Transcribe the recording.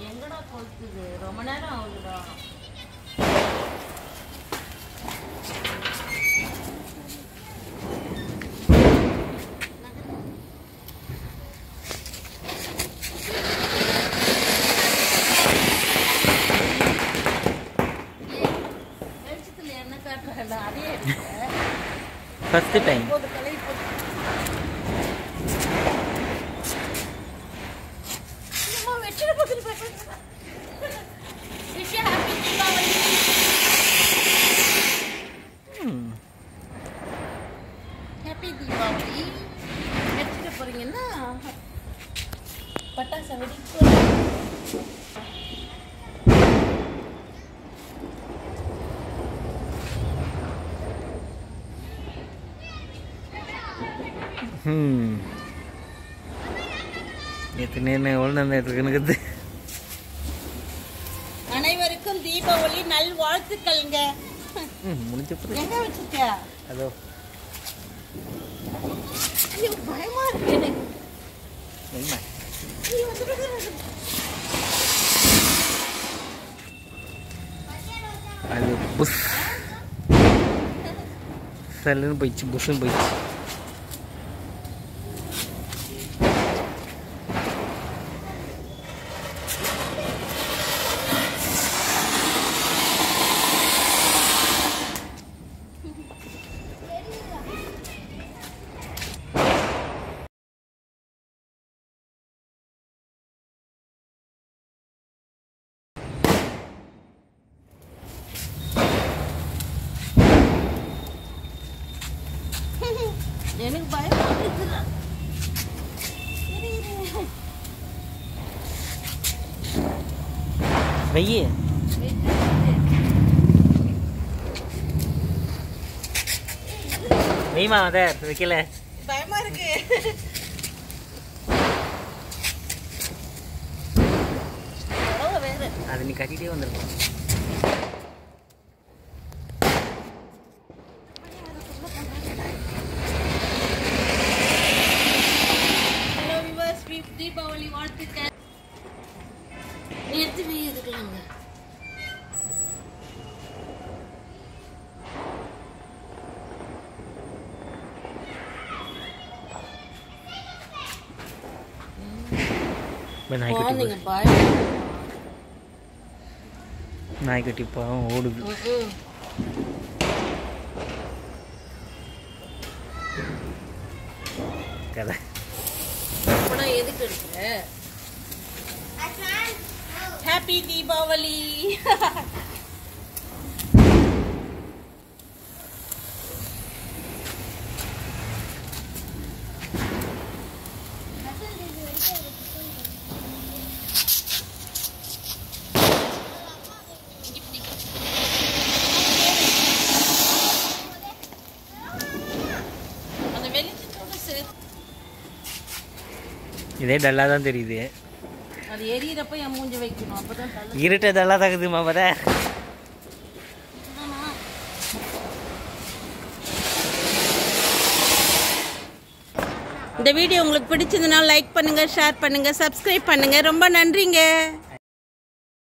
எங்கடா கொளுத்துது? ரொம்ப நேரம் ஆகுதுடா. வெளிச்சத்துல என்ன காட்டுறாங்க? அதே ஃபர்ஸ்ட் டைம் ஹாப்பி தீபாவளி. எடுத்துட்டு போறீங்கன்னா பட்டாசு வெடிச்சு எத்தனை ஒன்று இருக்குன்னு. அனைவருக்கும் தீபாவளி நல் வாழ்த்துக்கள்ங்க. முடிஞ்ச எங்க வச்சிருக்க? அதோ பயமா இருக்கு எனக்கு. அது புஷ் சல்லுன்னு போயிடுச்சு, புஷ்ஷுன்னு போயிடுச்சு. எனக்கு பயமா இருக்குடா. வெய்ய வெய்மா அதை வைக்கல. பயமா இருக்கு. அது நீ கட்டிட்டே வந்துருக்கோம். தீபாவளி வாழ்த்துக்கள். எடுத்து போய் இருக்கலாங்க. நாய்க்குட்டி பாவம் ஓடுது. கதை எதுக்கு இருக்கு? ஹாப்பி தீபாவளி. இதே டல்லா தான் தெரியுது. அது எரியறப்ப என் மூஞ்சி வைக்கணும், அப்பதான் இருட்ட டல்லா தாக்குதுமா. பத இந்த வீடியோ உங்களுக்கு பிடிச்சதுன்னா லைக் பண்ணுங்க, ஷேர் பண்ணுங்க, சப்ஸ்கிரைப் பண்ணுங்க. ரொம்ப நன்றிங்க.